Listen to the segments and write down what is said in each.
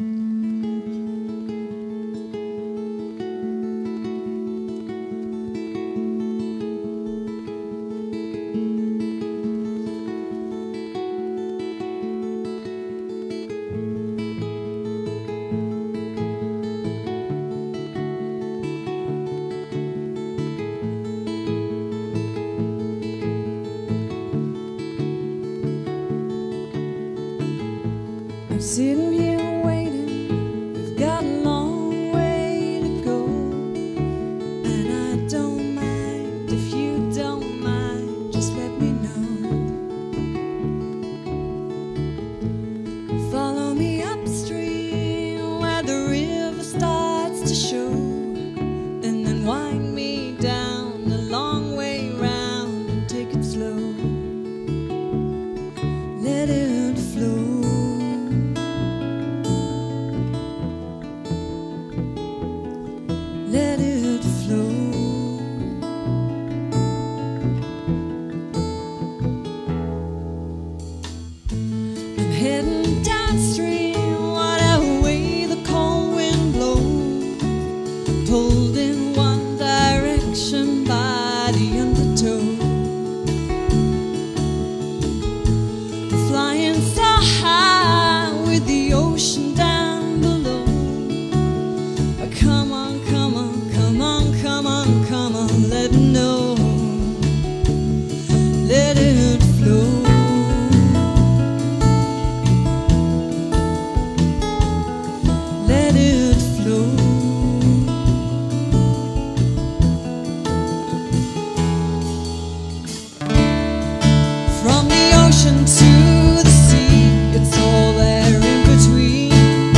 I'm sitting here waiting, we've got a long way to go, and I don't mind if you don't mind, just let me know. Follow me upstream where the river starts to show, and then wind me down the long way round and take it slow. Let it flow. Let it flow. I'm heading downstream, whatever way the cold wind blows, pulled in one direction by the undertow. Flying so high with the ocean down below. Come on, come on, come on, come on, come on, let it know. Let it flow. Let it flow. From the ocean to the sea, it's all there in between.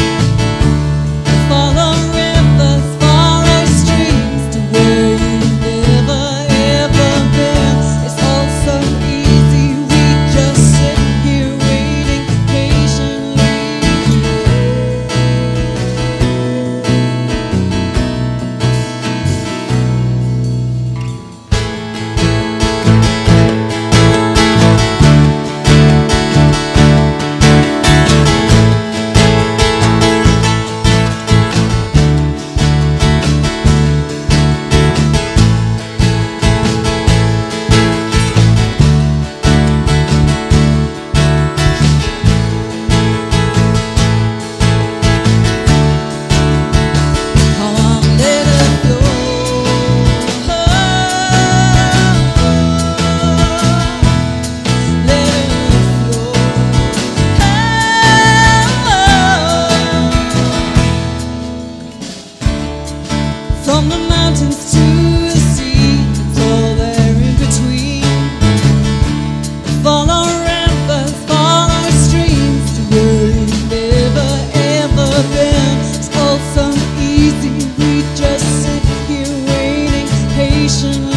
Follow rivers, follow streams to where you've never ever been. It's all so easy, we just sit here waiting patiently. From the mountains to the sea, it's all there in between. Follow rivers, follow streams to where you've never ever been. It's all so easy, we just sit here waiting patiently.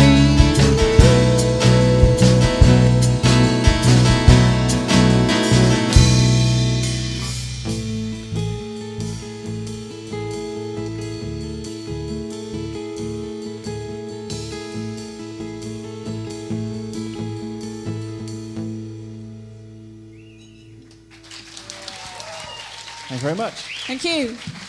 Thank you very much. Thank you.